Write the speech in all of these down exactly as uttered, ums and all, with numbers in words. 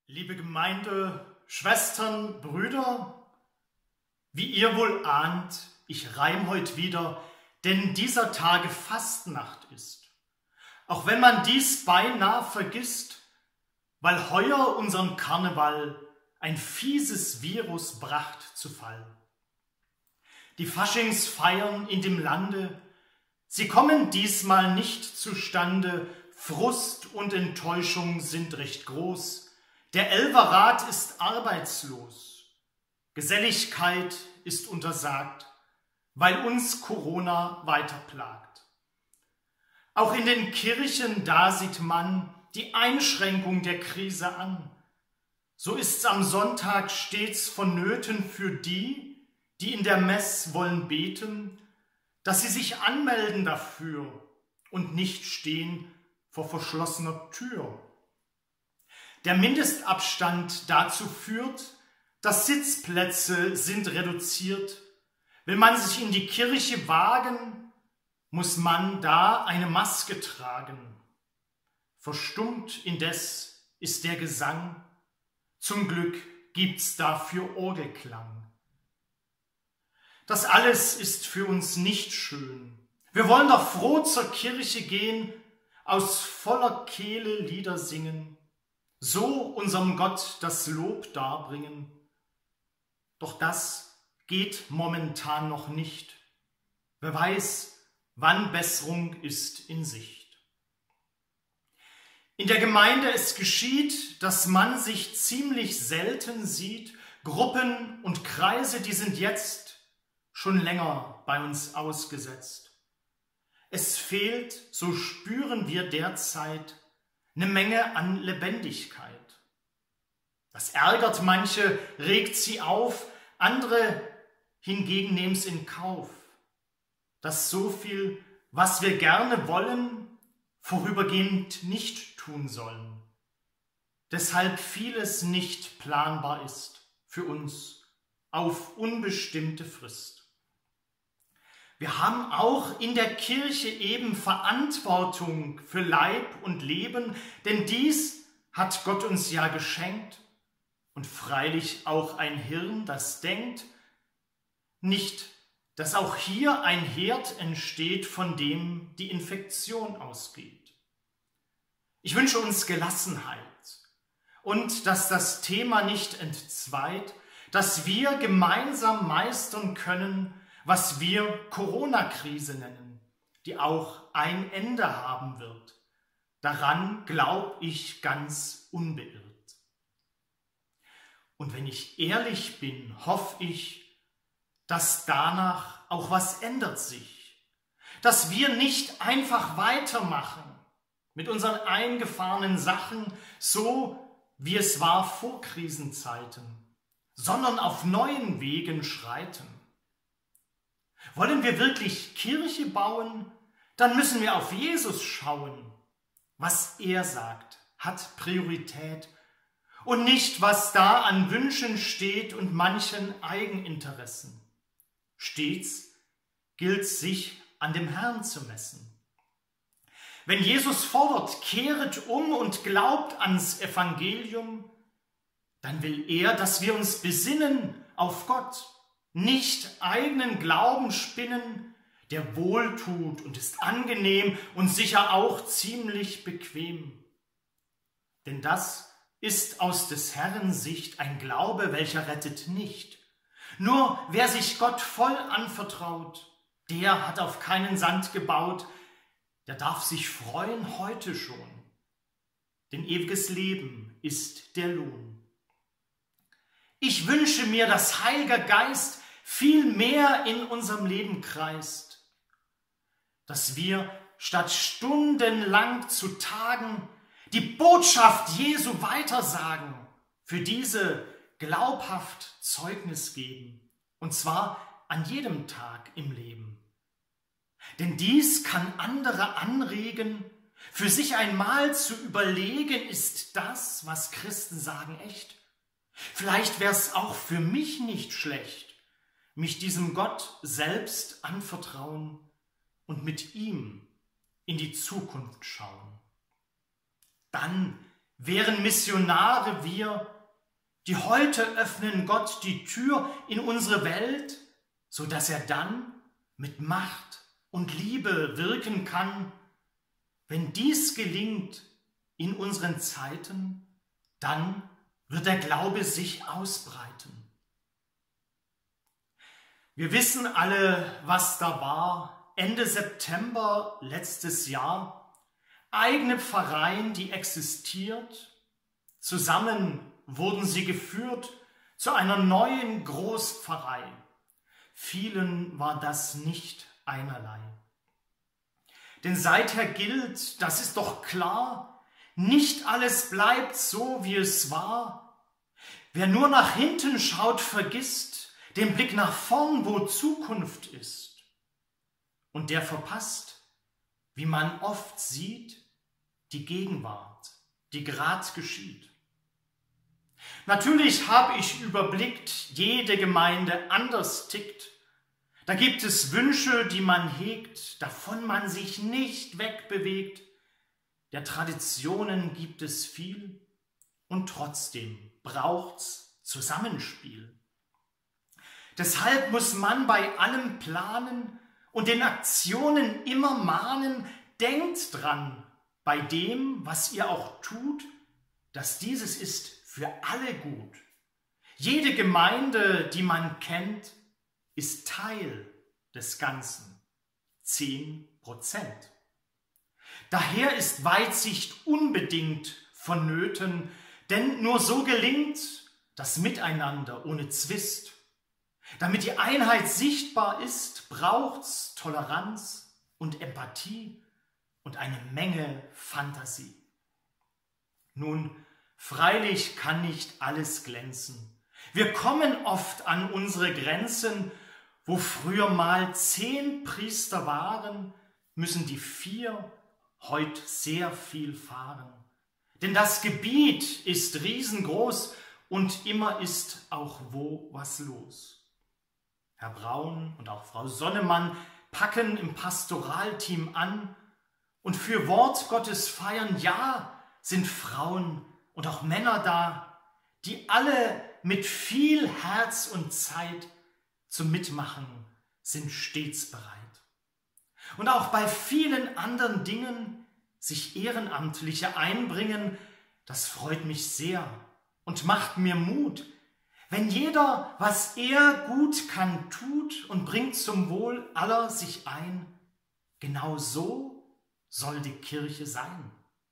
Liebe Gemeinde, Schwestern, Brüder, wie ihr wohl ahnt, ich reim heute wieder, denn dieser Tage Fastnacht ist. Auch wenn man dies beinahe vergisst, weil heuer unseren Karneval ein fieses Virus bracht zu Fall. Die Faschingsfeiern in dem Lande, sie kommen diesmal nicht zustande, Frust und Enttäuschung sind recht groß. Der Elferrat ist arbeitslos, Geselligkeit ist untersagt, weil uns Corona weiter plagt. Auch in den Kirchen, da sieht man die Einschränkung der Krise an. So ist's am Sonntag stets vonnöten für die, die in der Mess wollen beten, dass sie sich anmelden dafür und nicht stehen vor verschlossener Tür. Der Mindestabstand dazu führt, dass Sitzplätze sind reduziert. Will man sich in die Kirche wagen, muss man da eine Maske tragen. Verstummt indes ist der Gesang, zum Glück gibt's dafür Orgelklang. Das alles ist für uns nicht schön. Wir wollen doch froh zur Kirche gehen, aus voller Kehle Lieder singen, so unserem Gott das Lob darbringen. Doch das geht momentan noch nicht. Wer weiß, wann Besserung ist in Sicht. In der Gemeinde es geschieht, dass man sich ziemlich selten sieht. Gruppen und Kreise, die sind jetzt schon länger bei uns ausgesetzt. Es fehlt, so spüren wir derzeit, eine Menge an Lebendigkeit. Das ärgert manche, regt sie auf, andere hingegen nehmen es in Kauf, dass so viel, was wir gerne wollen, vorübergehend nicht tun sollen. Deshalb vieles nicht planbar ist für uns auf unbestimmte Frist. Wir haben auch in der Kirche eben Verantwortung für Leib und Leben, denn dies hat Gott uns ja geschenkt und freilich auch ein Hirn, das denkt, nicht, dass auch hier ein Herd entsteht, von dem die Infektion ausgeht. Ich wünsche uns Gelassenheit und dass das Thema nicht entzweit, dass wir gemeinsam meistern können, was wir Corona-Krise nennen, die auch ein Ende haben wird. Daran glaube ich ganz unbeirrt. Und wenn ich ehrlich bin, hoffe ich, dass danach auch was ändert sich. Dass wir nicht einfach weitermachen mit unseren eingefahrenen Sachen, so wie es war vor Krisenzeiten, sondern auf neuen Wegen schreiten. Wollen wir wirklich Kirche bauen, dann müssen wir auf Jesus schauen. Was er sagt, hat Priorität und nicht, was da an Wünschen steht und manchen Eigeninteressen. Stets gilt sich an dem Herrn zu messen. Wenn Jesus fordert, kehret um und glaubt ans Evangelium, dann will er, dass wir uns besinnen auf Gott, nicht eigenen Glauben spinnen, der wohltut und ist angenehm und sicher auch ziemlich bequem. Denn das ist aus des Herrn Sicht ein Glaube, welcher rettet nicht. Nur wer sich Gott voll anvertraut, der hat auf keinen Sand gebaut, der darf sich freuen heute schon. Denn ewiges Leben ist der Lohn. Ich wünsche mir, dass Heiliger Geist viel mehr in unserem Leben kreist, dass wir statt stundenlang zu tagen die Botschaft Jesu weitersagen, für diese glaubhaft Zeugnis geben, und zwar an jedem Tag im Leben. Denn dies kann andere anregen, für sich einmal zu überlegen, ist das, was Christen sagen, echt? Vielleicht wäre es auch für mich nicht schlecht, mich diesem Gott selbst anvertrauen und mit ihm in die Zukunft schauen. Dann wären Missionare wir, die heute öffnen Gott die Tür in unsere Welt, so dass er dann mit Macht und Liebe wirken kann. Wenn dies gelingt in unseren Zeiten, dann wird der Glaube sich ausbreiten. Wir wissen alle, was da war. Ende September letztes Jahr. Eigene Pfarreien, die existiert. Zusammen wurden sie geführt zu einer neuen Großpfarrei. Vielen war das nicht einerlei. Denn seither gilt, das ist doch klar, nicht alles bleibt so, wie es war. Wer nur nach hinten schaut, vergisst den Blick nach vorn, wo Zukunft ist. Und der verpasst, wie man oft sieht, die Gegenwart, die grad geschieht. Natürlich habe ich überblickt, jede Gemeinde anders tickt. Da gibt es Wünsche, die man hegt, davon man sich nicht wegbewegt. Der Traditionen gibt es viel und trotzdem braucht's Zusammenspiel. Deshalb muss man bei allem planen und den Aktionen immer mahnen, denkt dran, bei dem, was ihr auch tut, dass dieses ist für alle gut. Jede Gemeinde, die man kennt, ist Teil des Ganzen. Zehn Prozent. Daher ist Weitsicht unbedingt vonnöten, denn nur so gelingt das Miteinander ohne Zwist. Damit die Einheit sichtbar ist, braucht's Toleranz und Empathie und eine Menge Fantasie. Nun, freilich kann nicht alles glänzen. Wir kommen oft an unsere Grenzen. Wo früher mal zehn Priester waren, müssen die vier heut sehr viel fahren. Denn das Gebiet ist riesengroß und immer ist auch wo was los. Herr Braun und auch Frau Sonnemann packen im Pastoralteam an und für Wort Gottes feiern, ja, sind Frauen und auch Männer da, die alle mit viel Herz und Zeit zum Mitmachen sind stets bereit. Und auch bei vielen anderen Dingen sich Ehrenamtliche einbringen, das freut mich sehr und macht mir Mut, wenn jeder, was er gut kann, tut und bringt zum Wohl aller sich ein. Genau so soll die Kirche sein.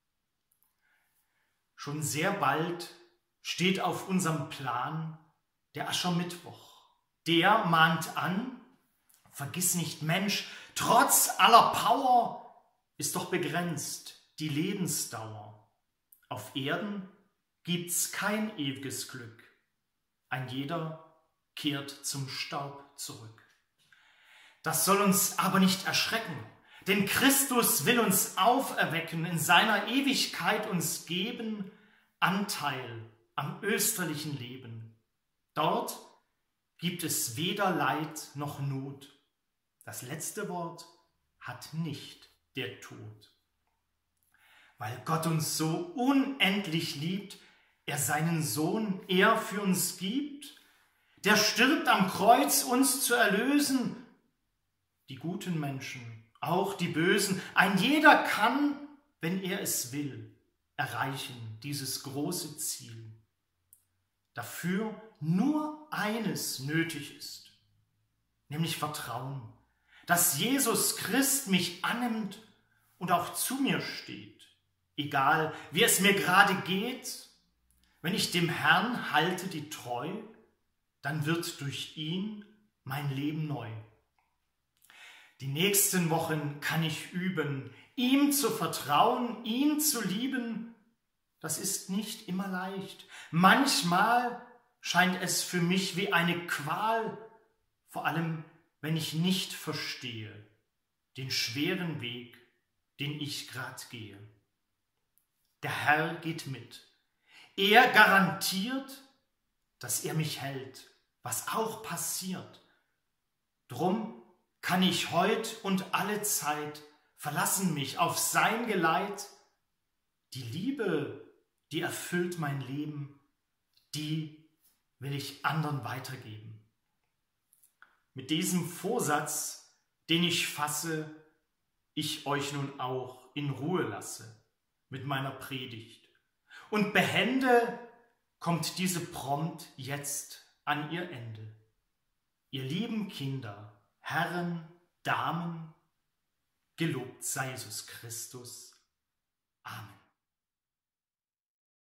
Schon sehr bald steht auf unserem Plan der Aschermittwoch. Der mahnt an, vergiss nicht Mensch, trotz aller Power ist doch begrenzt die Lebensdauer. Auf Erden gibt's kein ewiges Glück. Ein jeder kehrt zum Staub zurück. Das soll uns aber nicht erschrecken, denn Christus will uns auferwecken, in seiner Ewigkeit uns geben, Anteil am österlichen Leben. Dort gibt es weder Leid noch Not. Das letzte Wort hat nicht der Tod. Weil Gott uns so unendlich liebt, er seinen Sohn, er für uns gibt, der stirbt am Kreuz, uns zu erlösen. Die guten Menschen, auch die Bösen, ein jeder kann, wenn er es will, erreichen dieses große Ziel. Dafür nur eines nötig ist, nämlich Vertrauen, dass Jesus Christ mich annimmt und auch zu mir steht, egal wie es mir gerade geht. Wenn ich dem Herrn halte die Treu, dann wird durch ihn mein Leben neu. Die nächsten Wochen kann ich üben, ihm zu vertrauen, ihn zu lieben. Das ist nicht immer leicht. Manchmal scheint es für mich wie eine Qual, vor allem wenn ich nicht verstehe den schweren Weg, den ich gerade gehe. Der Herr geht mit. Er garantiert, dass er mich hält, was auch passiert. Drum kann ich heut und alle Zeit verlassen mich auf sein Geleit. Die Liebe, die erfüllt mein Leben, die will ich anderen weitergeben. Mit diesem Vorsatz, den ich fasse, ich euch nun auch in Ruhe lasse mit meiner Predigt. Und behende kommt diese prompt jetzt an ihr Ende. Ihr lieben Kinder, Herren, Damen, gelobt sei Jesus Christus. Amen.